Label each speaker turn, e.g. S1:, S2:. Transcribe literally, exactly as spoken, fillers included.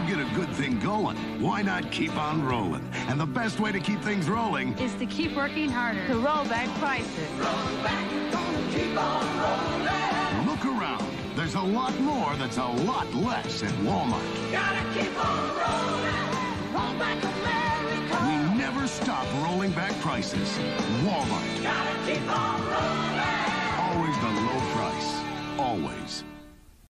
S1: get a good thing going, why not keep on rolling? And the best way to keep things rolling
S2: is to keep working harder. To roll back prices.
S3: Roll back, gonna keep on rolling.
S1: Look around. There's a lot more that's a lot less at Walmart.
S3: Gotta keep on rolling. Roll back America.
S1: We never stop rolling back prices. Walmart.
S3: Gotta keep on rolling.
S1: Always the low price. Always.